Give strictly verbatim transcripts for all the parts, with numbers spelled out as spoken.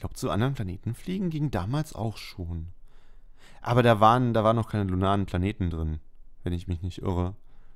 glaube, zu anderen Planeten fliegen ging damals auch schon. Aber da waren, da waren noch keine lunaren Planeten drin, wenn ich mich nicht irre.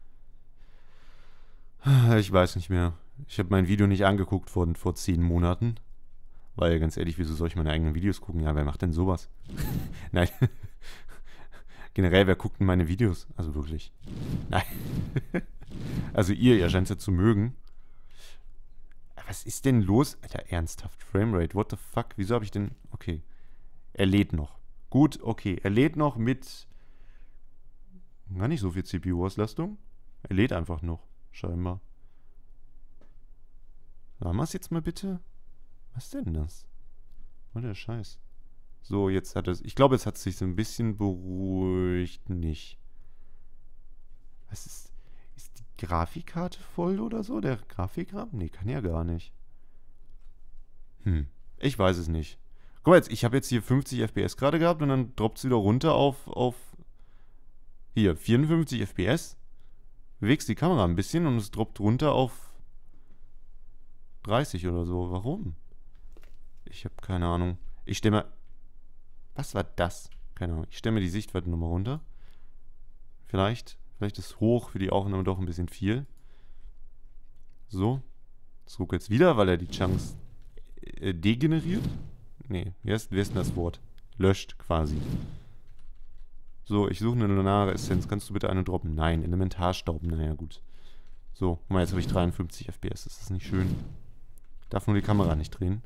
Ich weiß nicht mehr. Ich habe mein Video nicht angeguckt vor, vor zehn Monaten. Weil, ganz ehrlich, wieso soll ich meine eigenen Videos gucken? Ja, wer macht denn sowas? Nein. Generell, wer guckt denn meine Videos? Also wirklich. Nein. Also ihr, ihr scheint es ja zu mögen. Was ist denn los? Alter, ernsthaft. Framerate, what the fuck? Wieso habe ich denn... Okay. Er lädt noch. Gut, okay. Er lädt noch mit... Gar nicht so viel C P U-Auslastung. Er lädt einfach noch. Scheinbar. Sagen wir es jetzt mal bitte. Was denn das? Oh, der Scheiß. So, jetzt hat es... Ich glaube, jetzt hat es sich so ein bisschen beruhigt. Nicht. Was ist... Ist die Grafikkarte voll oder so? Der Grafikrahmen? Nee, kann ja gar nicht. Hm. Ich weiß es nicht. Guck mal jetzt, ich habe jetzt hier fünfzig F P S gerade gehabt und dann droppt es wieder runter auf... auf hier, vierundfünfzig F P S. Bewegst die Kamera ein bisschen und es droppt runter auf dreißig oder so. Warum? Ich habe keine Ahnung. Ich stelle mal... Was war das? Keine Ahnung. Ich stelle mir die Sichtweite nochmal runter. Vielleicht... Vielleicht ist hoch für die Aufnahme doch ein bisschen viel. So. Das ruckt jetzt wieder, weil er die Chunks äh, degeneriert. Nee, wie heißt, wie ist denn das Wort? Löscht quasi. So, ich suche eine lunare Essenz. Kannst du bitte eine droppen? Nein, Elementarstaub. Naja, gut. So, guck mal, jetzt habe ich dreiundfünfzig F P S. Ist das nicht schön? Ich darf nur die Kamera nicht drehen.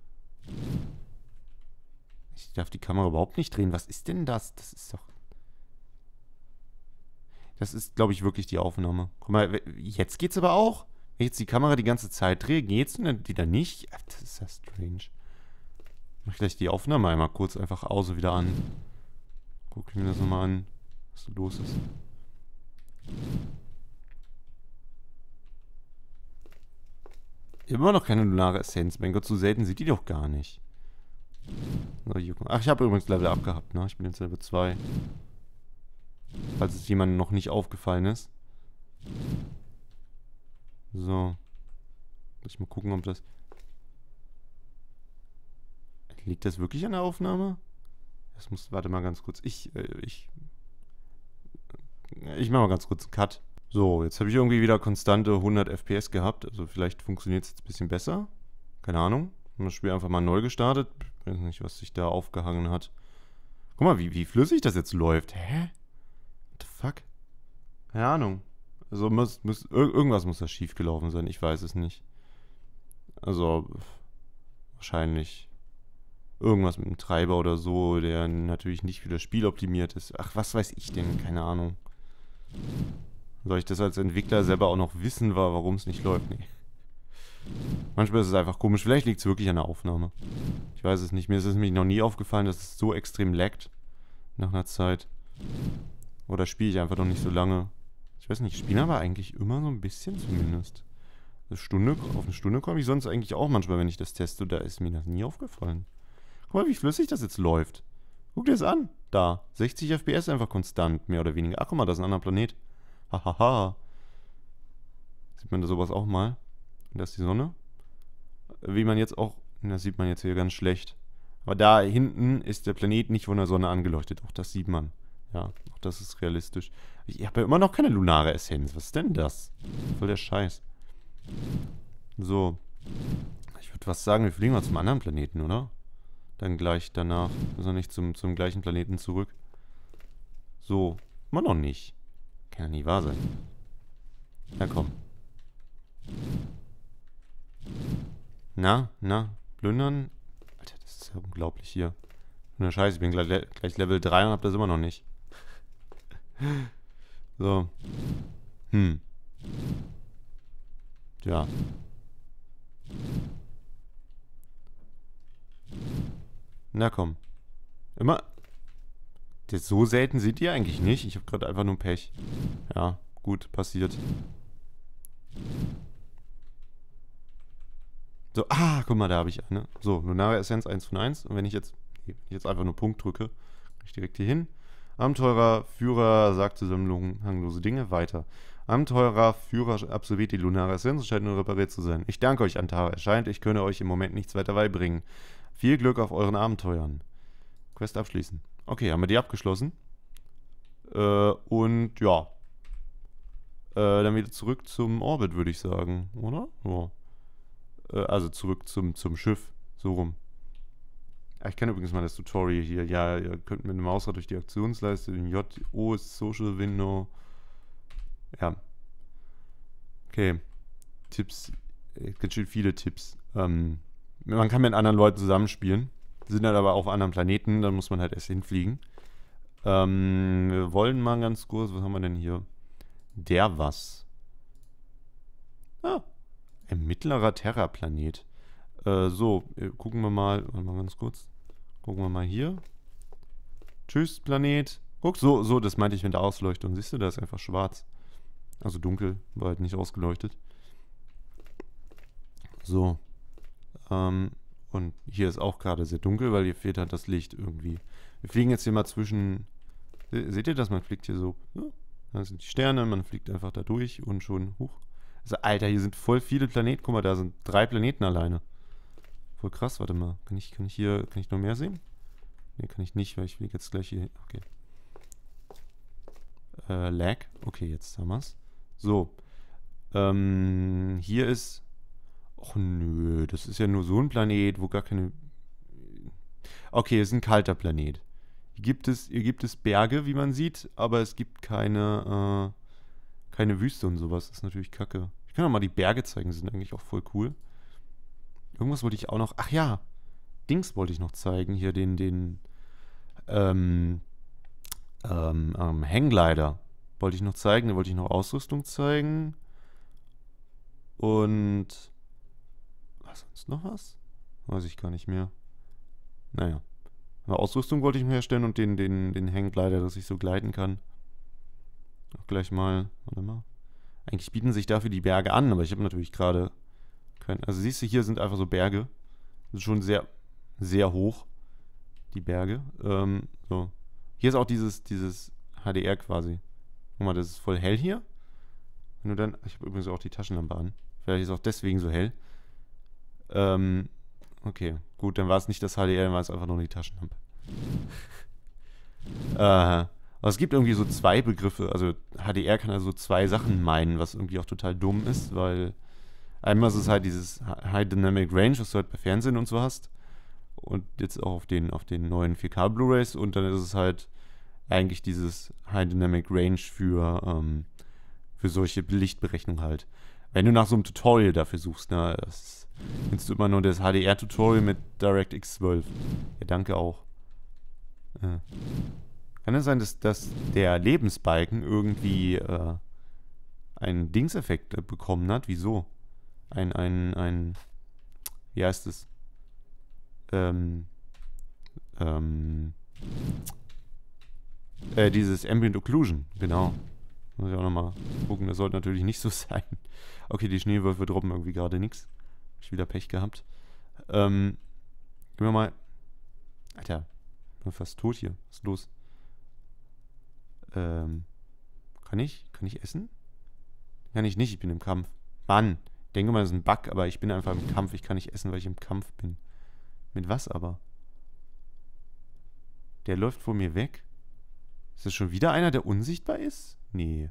Ich darf die Kamera überhaupt nicht drehen. Was ist denn das? Das ist doch... Das ist, glaube ich, wirklich die Aufnahme. Guck mal, jetzt geht's aber auch. Wenn ich jetzt die Kamera die ganze Zeit drehe, geht's und dann wieder nicht? Das ist ja strange. Mach ich gleich die Aufnahme einmal kurz einfach aus und wieder an. Guck mir das nochmal an, was so los ist. Immer noch keine lunare Essenz. Mein Gott, so selten sieht die doch gar nicht. Ach, ich habe übrigens Level up gehabt, ne? Ich bin jetzt Level zwei. Falls es jemandem noch nicht aufgefallen ist. So. Muss ich mal gucken, ob das... Liegt das wirklich an der Aufnahme? Das muss... Warte mal ganz kurz. Ich... Äh, ich... Ich mache mal ganz kurz einen Cut. So, jetzt habe ich irgendwie wieder konstante hundert F P S gehabt. Also vielleicht funktioniert es jetzt ein bisschen besser. Keine Ahnung. Ich habe das Spiel einfach mal neu gestartet. Ich weiß nicht, was sich da aufgehangen hat. Guck mal, wie, wie flüssig das jetzt läuft. Hä? What the fuck? Keine Ahnung. Also muss, muss, irgendwas muss da schief gelaufen sein. Ich weiß es nicht. Also wahrscheinlich irgendwas mit dem Treiber oder so, der natürlich nicht für das Spiel optimiert ist. Ach, was weiß ich denn? Keine Ahnung. Soll ich das als Entwickler selber auch noch wissen, warum es nicht läuft? Nee. Manchmal ist es einfach komisch. Vielleicht liegt es wirklich an der Aufnahme. Ich weiß es nicht. Mir ist es nämlich noch nie aufgefallen, dass es so extrem laggt nach einer Zeit. Oder spiele ich einfach noch nicht so lange. Ich weiß nicht, ich spiele aber eigentlich immer so ein bisschen zumindest. Eine Stunde, auf eine Stunde komme ich sonst eigentlich auch manchmal, wenn ich das teste. Da ist mir das nie aufgefallen. Guck mal, wie flüssig das jetzt läuft. Guck dir das an. Da. sechzig F P S einfach konstant, mehr oder weniger. Ach, guck mal, das ist ein anderer Planet. Hahaha. Sieht man da sowas auch mal? Und da ist die Sonne. Wie man jetzt auch... Das sieht man jetzt hier ganz schlecht. Aber da hinten ist der Planet nicht von der Sonne angeleuchtet. Auch das sieht man. Ja, auch das ist realistisch. Ich habe ja immer noch keine lunare Essenz. Was ist denn das? Voll der Scheiß. So. Ich würde was sagen, wir fliegen mal zum anderen Planeten, oder? Dann gleich danach. Müssen wir nicht zum, zum gleichen Planeten zurück. So. Immer noch nicht. Kann ja nie wahr sein. Na komm. Na, na, plündern. Alter, das ist ja unglaublich hier. Na Scheiße, ich bin gleich, gleich Level drei und hab das immer noch nicht. So. Hm. Tja. Na komm. Immer. Das so selten sind die eigentlich nicht. Ich habe gerade einfach nur Pech. Ja, gut, passiert. So, ah, guck mal, da habe ich eine. So, lunare Essenz eins von eins. Und wenn ich jetzt, wenn ich jetzt einfach nur Punkt drücke, gehe ich direkt hier hin. Abenteurer, Führer sagt zusammenhanglose Dinge. Weiter. Abenteurer, Führer absolviert die lunare Essenz und scheint nur repariert zu sein. Ich danke euch, Antara. Es scheint, ich könne euch im Moment nichts weiter beibringen. Viel Glück auf euren Abenteuern. Quest abschließen. Okay, haben wir die abgeschlossen. Äh, und ja. Äh, dann wieder zurück zum Orbit, würde ich sagen, oder? Ja. Äh, also zurück zum, zum Schiff. So rum. Ah, ich kenne übrigens mal das Tutorial hier. Ja, ihr könnt mit dem Mausrad durch die Aktionsleiste, den J O ist Social Window. Ja. Okay. Tipps. Ganz schön viele Tipps. Ähm, man kann mit anderen Leuten zusammenspielen. Sind dann aber auf anderen Planeten, dann muss man halt erst hinfliegen. Ähm, wir wollen mal ganz kurz, was haben wir denn hier? Der was? Ah, ein mittlerer Terra-Planet. Äh, so, gucken wir mal, warte mal ganz kurz. Gucken wir mal hier. Tschüss, Planet. Guck, so, so, das meinte ich mit der Ausleuchtung. Siehst du, da ist einfach schwarz. Also dunkel, war halt nicht ausgeleuchtet. So. Ähm, und hier ist auch gerade sehr dunkel, weil hier fehlt halt das Licht irgendwie. Wir fliegen jetzt hier mal zwischen... Seht ihr das? Man fliegt hier so... Ja, da sind die Sterne, man fliegt einfach da durch und schon... Huch. Also, Alter, hier sind voll viele Planeten. Guck mal, da sind drei Planeten alleine. Voll krass, warte mal. Kann ich, kann ich hier... Kann ich noch mehr sehen? Ne, kann ich nicht, weil ich fliege jetzt gleich hier... Okay. Äh, Lag. Okay, jetzt haben wir's. So. Ähm, hier ist... Och nö, das ist ja nur so ein Planet, wo gar keine... Okay, es ist ein kalter Planet. Hier gibt es, hier gibt es Berge, wie man sieht, aber es gibt keine, äh, keine Wüste und sowas. Das ist natürlich kacke. Ich kann auch mal die Berge zeigen, die sind eigentlich auch voll cool. Irgendwas wollte ich auch noch... Ach ja, Dings wollte ich noch zeigen. Hier den, den, ähm, ähm, ähm, Hangglider wollte ich noch zeigen. Da wollte ich noch Ausrüstung zeigen. Und... Was, sonst noch was? Weiß ich gar nicht mehr. Naja. Aber Ausrüstung wollte ich mir herstellen und den, den, den Hangglider, dass ich so gleiten kann. Auch gleich mal. Warte mal. Eigentlich bieten sich dafür die Berge an, aber ich habe natürlich gerade kein. Also siehst du, hier sind einfach so Berge. Das ist schon sehr, sehr hoch. Die Berge. Ähm, so. Hier ist auch dieses, dieses H D R quasi. Guck mal, das ist voll hell hier. Wenn du dann. Ich habe übrigens auch die Taschenlampe an. Vielleicht ist es auch deswegen so hell. Ähm, okay, gut, dann war es nicht das H D R, dann war es einfach nur die Taschenlampe. äh, aber es gibt irgendwie so zwei Begriffe, also H D R kann also zwei Sachen meinen, was irgendwie auch total dumm ist, weil einmal ist es halt dieses High Dynamic Range, was du halt bei Fernsehen und so hast und jetzt auch auf den, auf den neuen vier K Blu-rays und dann ist es halt eigentlich dieses High Dynamic Range für, ähm, für solche Lichtberechnungen halt. Wenn du nach so einem Tutorial dafür suchst, ne, das findest du immer nur das H D R-Tutorial mit DirectX zwölf. Ja, danke auch. Äh. Kann es sein, dass, dass der Lebensbalken irgendwie äh, einen Dingseffekt äh, bekommen hat? Wieso? Ein, ein, ein, wie heißt es? Ähm, ähm, äh, dieses Ambient Occlusion, genau. Muss ich auch nochmal gucken, das sollte natürlich nicht so sein. Okay, die Schneewölfe droppen irgendwie gerade nichts. Hab ich wieder Pech gehabt. Ähm, gehen wir mal. Alter, ich bin fast tot hier. Was ist los? Ähm, kann ich? Kann ich essen? Kann ich nicht, ich bin im Kampf. Mann, ich denke mal, das ist ein Bug, aber ich bin einfach im Kampf. Ich kann nicht essen, weil ich im Kampf bin. Mit was aber? Der läuft vor mir weg? Ist das schon wieder einer, der unsichtbar ist? Nee.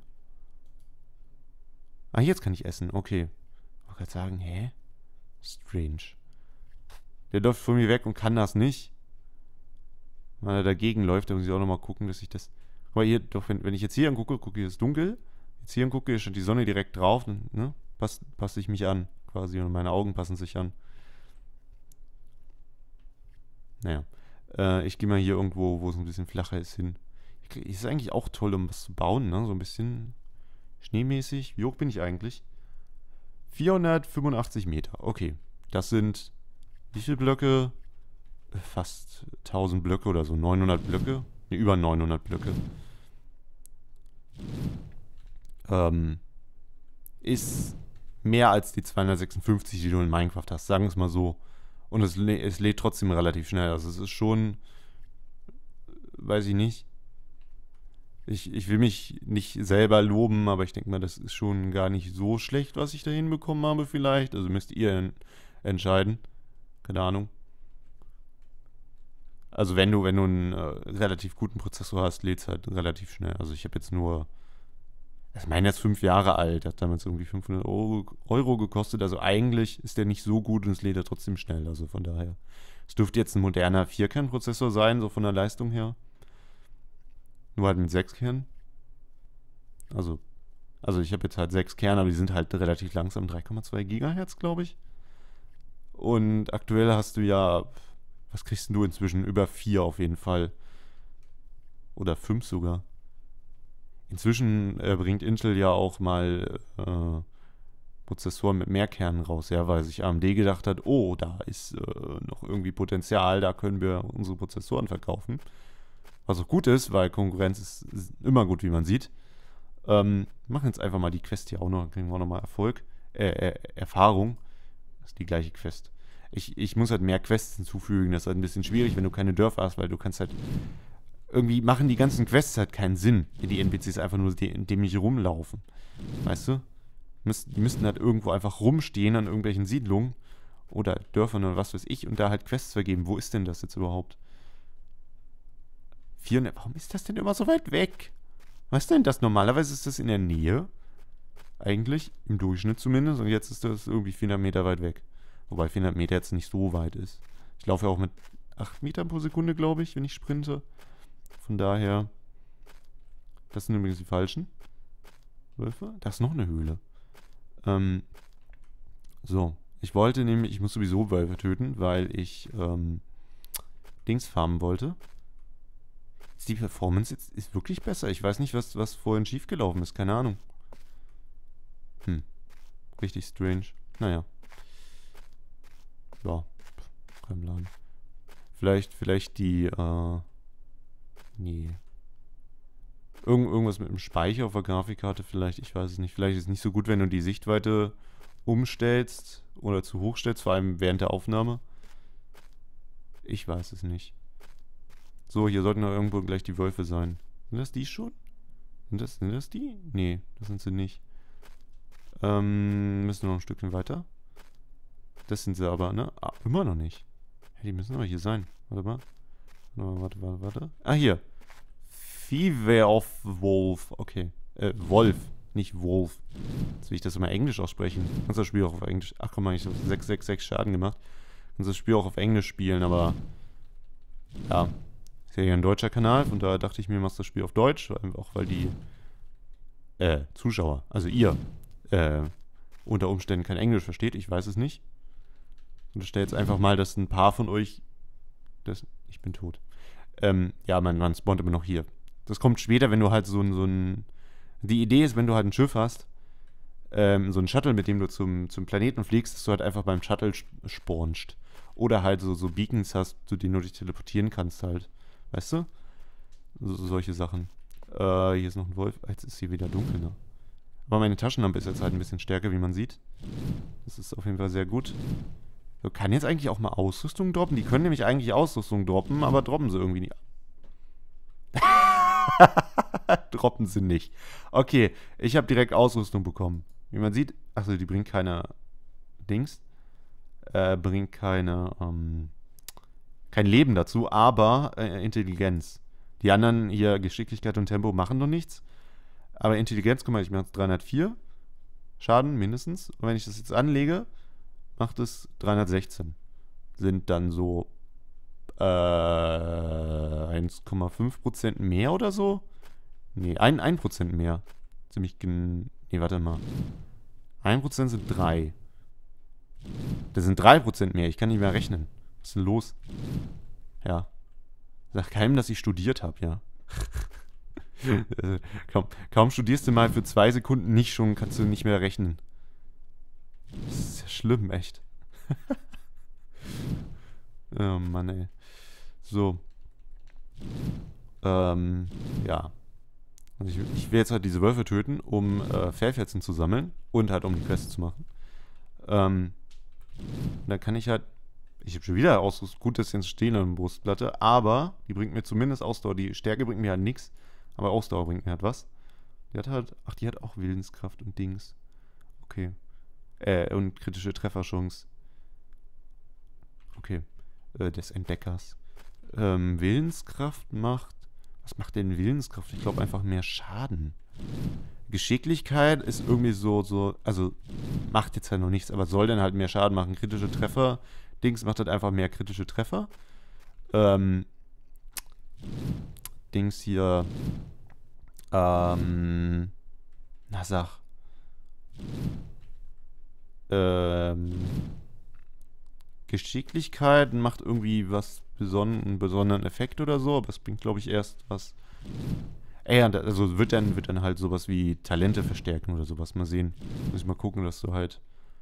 Ah, jetzt kann ich essen. Okay. Ich wollte gerade sagen, hä? Strange. Der läuft vor mir weg und kann das nicht. Weil er dagegen läuft, da muss ich auch nochmal gucken, dass ich das... Aber hier, doch, wenn, wenn ich jetzt hier angucke, gucke, hier ist dunkel. Jetzt hier angucke, hier steht die Sonne direkt drauf. Dann, ne? Passe pass ich mich an, quasi. Und meine Augen passen sich an. Naja. Äh, ich gehe mal hier irgendwo, wo es ein bisschen flacher ist, hin. Ist eigentlich auch toll, um was zu bauen, ne? So ein bisschen schneemäßig. Wie hoch bin ich eigentlich? vierhundertfünfundachtzig Meter. Okay. Das sind wie viele Blöcke? Fast tausend Blöcke oder so. neunhundert Blöcke? Ne, über neunhundert Blöcke. Ähm, ist mehr als die zweihundertsechsundfünfzig, die du in Minecraft hast. Sagen wir es mal so. Und es, lä es lädt trotzdem relativ schnell. Also es ist schon... Weiß ich nicht. Ich, ich will mich nicht selber loben, aber ich denke mal, das ist schon gar nicht so schlecht, was ich da hinbekommen habe vielleicht. Also müsst ihr en entscheiden. Keine Ahnung. Also wenn du, wenn du einen äh, relativ guten Prozessor hast, lädt es halt relativ schnell. Also ich habe jetzt nur, das meine jetzt fünf Jahre alt, hat damals irgendwie fünfhundert Euro, Euro gekostet. Also eigentlich ist der nicht so gut und es lädt er trotzdem schnell. Also von daher. Es dürfte jetzt ein moderner Vier-Kern-Prozessor sein, so von der Leistung her. Nur halt mit sechs Kernen. Also, also ich habe jetzt halt sechs Kerne, aber die sind halt relativ langsam. drei Komma zwei Gigahertz, glaube ich. Und aktuell hast du ja, was kriegst denn du inzwischen? Über vier auf jeden Fall. Oder fünf sogar. Inzwischen äh, bringt Intel ja auch mal äh, Prozessoren mit mehr Kernen raus, ja, weil sich A M D gedacht hat, oh, da ist äh, noch irgendwie Potenzial, da können wir unsere Prozessoren verkaufen. Was auch gut ist, weil Konkurrenz ist, ist immer gut, wie man sieht. Ähm, machen jetzt einfach mal die Quest hier auch noch, dann kriegen wir auch nochmal Erfolg, äh, äh, Erfahrung. Das ist die gleiche Quest. Ich, ich muss halt mehr Quests hinzufügen, das ist halt ein bisschen schwierig, wenn du keine Dörfer hast, weil du kannst halt, irgendwie machen die ganzen Quests halt keinen Sinn, wenn die N P Cs einfach nur dämlich rumlaufen. Weißt du? Die müssten halt irgendwo einfach rumstehen an irgendwelchen Siedlungen oder Dörfern oder was weiß ich und da halt Quests vergeben. Wo ist denn das jetzt überhaupt? vierhundert, warum ist das denn immer so weit weg? Was ist denn das? Normalerweise ist das in der Nähe. Eigentlich, im Durchschnitt zumindest. Und jetzt ist das irgendwie vierhundert Meter weit weg. Wobei vierhundert Meter jetzt nicht so weit ist. Ich laufe ja auch mit acht Metern pro Sekunde, glaube ich, wenn ich sprinte. Von daher, das sind übrigens die falschen Wölfe. Da ist noch eine Höhle. Ähm, so, ich wollte nämlich, ich muss sowieso Wölfe töten, weil ich ähm, Dings farmen wollte. Ist die Performance jetzt ist wirklich besser? Ich weiß nicht, was, was vorhin schiefgelaufen ist, keine Ahnung. Hm, richtig strange. Naja. Ja, kein Plan. Vielleicht, vielleicht die, äh, nee. Irgend, irgendwas mit dem Speicher auf der Grafikkarte vielleicht, ich weiß es nicht. Vielleicht ist es nicht so gut, wenn du die Sichtweite umstellst oder zu hoch stellst, vor allem während der Aufnahme. Ich weiß es nicht. So, hier sollten doch irgendwo gleich die Wölfe sein. Sind das die schon? Sind das, sind das die? Nee, das sind sie nicht. Ähm, müssen wir noch ein Stückchen weiter. Das sind sie aber, ne? Ah, immer noch nicht. Hey, die müssen aber hier sein. Warte mal. Warte, warte, warte. Ah, hier. Fever of Wolf. Okay. Äh, Wolf. Nicht Wolf. Jetzt will ich das immer Englisch aussprechen. Kannst das Spiel auch auf Englisch. Ach, guck mal, ich habe sechs sechs sechs Schaden gemacht. Kannst das Spiel auch auf Englisch spielen, aber. Ja. Ist ja hier ein deutscher Kanal. Von daher dachte ich mir, machst das Spiel auf Deutsch. Auch weil die. Äh, Zuschauer. Also ihr. Äh. Unter Umständen kein Englisch versteht. Ich weiß es nicht. Und ich stelle jetzt einfach mal, dass ein paar von euch. Das, ich bin tot. Ähm, ja, man, man spawnt immer noch hier. Das kommt später, wenn du halt so ein, so ein. Die Idee ist, wenn du halt ein Schiff hast, ähm, so ein Shuttle, mit dem du zum, zum Planeten fliegst, dass du halt einfach beim Shuttle spawnst. Oder halt so, so Beacons hast, zu denen du dich teleportieren kannst halt. Weißt du? So, so solche Sachen. Äh, hier ist noch ein Wolf. Jetzt ist hier wieder dunkel, ne? Aber meine Taschenlampe ist jetzt halt ein bisschen stärker, wie man sieht. Das ist auf jeden Fall sehr gut. So, kann jetzt eigentlich auch mal Ausrüstung droppen? Die können nämlich eigentlich Ausrüstung droppen, aber droppen sie irgendwie nicht. Droppen sie nicht. Okay, ich habe direkt Ausrüstung bekommen. Wie man sieht, achso, die bringt keine Dings. Äh, bringt keine, ähm, kein Leben dazu, aber äh, Intelligenz. Die anderen hier, Geschicklichkeit und Tempo, machen noch nichts. Aber Intelligenz, guck mal, ich mache jetzt dreihundertvier Schaden mindestens. Und wenn ich das jetzt anlege, macht es dreihundertsechzehn. Sind dann so äh, eins Komma fünf Prozent mehr oder so? Nee, ein, ein Prozent mehr. Ziemlich gen... Nee, warte mal. ein Prozent sind drei. Das sind drei Prozent mehr. Ich kann nicht mehr rechnen. Was ist denn los? Ja. Sag keinem, dass ich studiert habe, ja. kaum, kaum studierst du mal für zwei Sekunden nicht schon, kannst du nicht mehr rechnen. Das ist ja schlimm, echt. Oh Mann, ey. So. Ähm, ja. Also ich, ich will jetzt halt diese Wölfe töten, um äh, Fellfetzen zu sammeln und halt um die Quest zu machen. Ähm, dann kann ich halt. Ich habe schon wieder Ausrüstung. Gut, das ist jetzt stehen an der Brustplatte, aber die bringt mir zumindest Ausdauer. Die Stärke bringt mir halt nichts, aber Ausdauer bringt mir halt was. Die hat halt. Ach, die hat auch Willenskraft und Dings. Okay. Äh, und kritische Trefferchance. Okay. Äh, des Entdeckers. Ähm, Willenskraft macht... Was macht denn Willenskraft? Ich glaube einfach mehr Schaden. Geschicklichkeit ist irgendwie so, so... Also, macht jetzt halt noch nichts, aber soll dann halt mehr Schaden machen. Kritische Treffer... Dings macht halt einfach mehr kritische Treffer. Ähm... Dings hier... Ähm... Na, sag... Ähm... Geschicklichkeit macht irgendwie was beson einen besonderen Effekt oder so, aber es bringt, glaube ich, erst was. Ey, ja, also wird dann, wird dann halt sowas wie Talente verstärken oder sowas. Mal sehen. Muss ich mal gucken, dass du halt.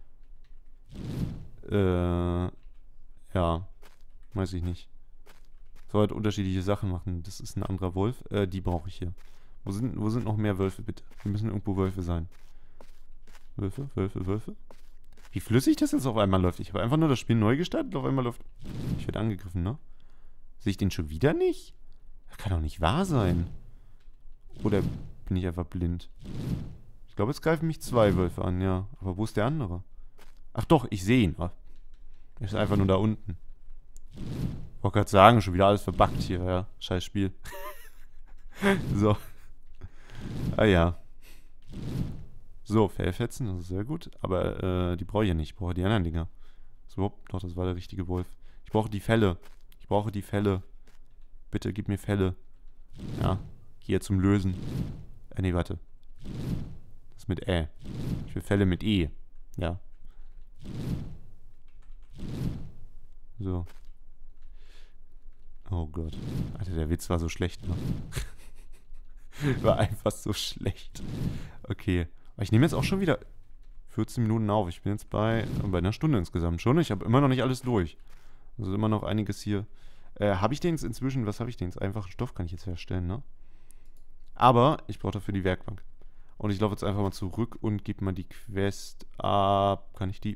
Äh. Ja. Weiß ich nicht. Soll halt unterschiedliche Sachen machen. Das ist ein anderer Wolf. Äh, die brauche ich hier. Wo sind, wo sind noch mehr Wölfe, bitte? Wir müssen irgendwo Wölfe sein. Wölfe, Wölfe, Wölfe. Wie flüssig das jetzt auf einmal läuft. Ich habe einfach nur das Spiel neu gestartet und auf einmal läuft... Ich werde angegriffen, ne? Sehe ich den schon wieder nicht? Das kann doch nicht wahr sein. Oder bin ich einfach blind? Ich glaube, jetzt greifen mich zwei Wölfe an, ja. Aber wo ist der andere? Ach doch, ich sehe ihn. Oh. Er ist einfach nur da unten. Ich wollte gerade sagen, schon wieder alles verbuggt hier, ja. Scheiß Spiel. So. Ah ja. So, Fellfetzen, das ist sehr gut. Aber äh, die brauche ich ja nicht. Ich brauche die anderen Dinger. So, doch, das war der richtige Wolf. Ich brauche die Felle. Ich brauche die Felle. Bitte gib mir Felle. Ja, hier zum Lösen. Äh, nee, warte. Das ist mit Ä. Ich will Felle mit E. Ja. So. Oh Gott. Alter, der Witz war so schlecht, ne? War einfach so schlecht. Okay. Aber ich nehme jetzt auch schon wieder vierzehn Minuten auf. Ich bin jetzt bei, bei einer Stunde insgesamt schon. Ich habe immer noch nicht alles durch. Also immer noch einiges hier. Äh, habe ich den jetzt inzwischen, was habe ich denn jetzt? Einfachen Stoff kann ich jetzt herstellen, ne? Aber ich brauche dafür die Werkbank. Und ich laufe jetzt einfach mal zurück und gebe mal die Quest ab. Kann ich die...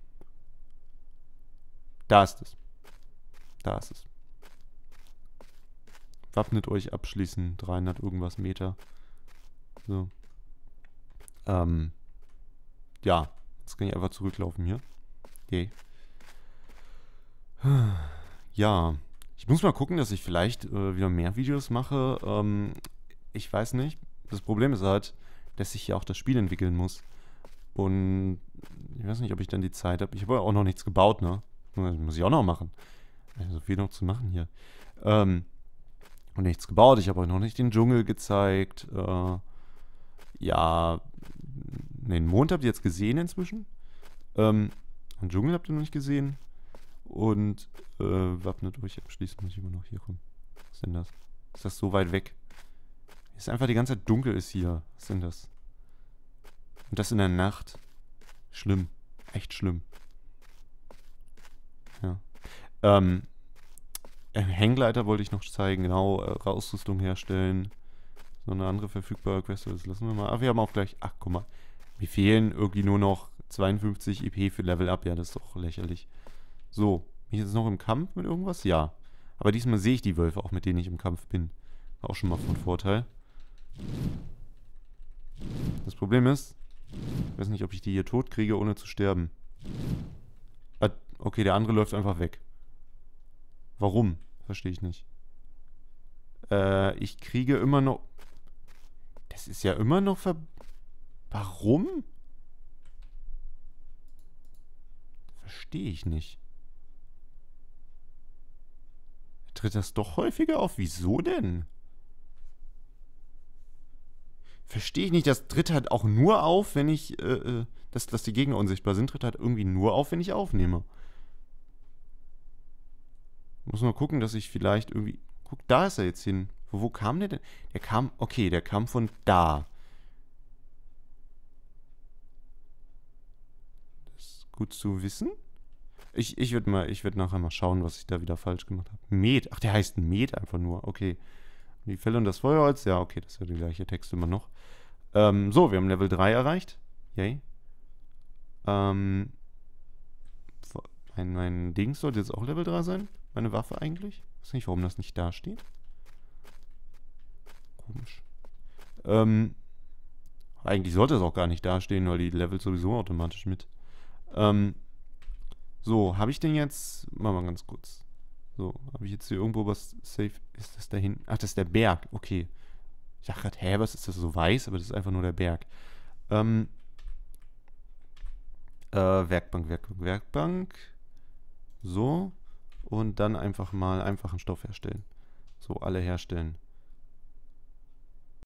Da ist es. Da ist es. Wappnet euch abschließen. dreihundert irgendwas Meter. So. Ähm. Ja. Jetzt kann ich einfach zurücklaufen hier. Okay. Ja. Ich muss mal gucken, dass ich vielleicht äh, wieder mehr Videos mache. Ähm, ich weiß nicht. Das Problem ist halt, dass ich ja auch das Spiel entwickeln muss. Und ich weiß nicht, ob ich dann die Zeit habe. Ich habe ja auch noch nichts gebaut, ne? Das muss ich auch noch machen. So viel noch zu machen hier. Ähm, und nichts gebaut. Ich habe euch noch nicht den Dschungel gezeigt. Äh, ja, den Mond habt ihr jetzt gesehen inzwischen. Ähm, den Dschungel habt ihr noch nicht gesehen. Und äh, wappnet euch abschließend, muss ich immer noch hier kommen. Was ist denn das? Ist das so weit weg? Ist einfach die ganze Zeit dunkel ist hier. Was ist denn das? Und das in der Nacht. Schlimm. Echt schlimm. Ja. Ähm, Hängleiter wollte ich noch zeigen, genau, äh, Ausrüstung herstellen. So eine andere verfügbare Quest, das lassen wir mal. Aber wir haben auch gleich, ach guck mal, mir fehlen irgendwie nur noch zweiundfünfzig E P für Level Up, ja, das ist doch lächerlich. So, bin ich jetzt noch im Kampf mit irgendwas? Ja. Aber diesmal sehe ich die Wölfe auch, mit denen ich im Kampf bin. Auch schon mal von Vorteil. Das Problem ist, ich weiß nicht, ob ich die hier tot kriege, ohne zu sterben. Ah, okay, der andere läuft einfach weg. Warum? Verstehe ich nicht. Äh, ich kriege immer noch... Das ist ja immer noch ver... Warum? Verstehe ich nicht. Tritt das doch häufiger auf? Wieso denn? Verstehe ich nicht. Das tritt halt auch nur auf, wenn ich... Äh, dass, dass die Gegner unsichtbar sind, tritt halt irgendwie nur auf, wenn ich aufnehme. Muss mal gucken, dass ich vielleicht irgendwie... Guck, da ist er jetzt hin. Wo, wo kam der denn? Der kam... Okay, der kam von da. Das ist gut zu wissen. Ich, ich würde mal, ich würde nachher mal schauen, was ich da wieder falsch gemacht habe. Met. Ach, der heißt Met einfach nur. Okay. Die Fälle und das Feuerholz. Ja, okay, das ist ja der gleiche Text immer noch. Ähm, so, wir haben Level drei erreicht. Yay. Ähm... Mein, mein Ding sollte jetzt auch Level drei sein. Meine Waffe eigentlich. Ich weiß nicht, warum das nicht da steht. Komisch. Ähm, eigentlich sollte es auch gar nicht dastehen, weil die levelt sowieso automatisch mit. Ähm, so, habe ich den jetzt... Machen wir mal ganz kurz. So, habe ich jetzt hier irgendwo was safe? Ist das da hinten? Ach, das ist der Berg. Okay. Ich dachte gerade, hä, was ist das so weiß? Aber das ist einfach nur der Berg. Ähm, äh, Werkbank, Werkbank, Werkbank. So. Und dann einfach mal einfachen Stoff herstellen. So, alle herstellen.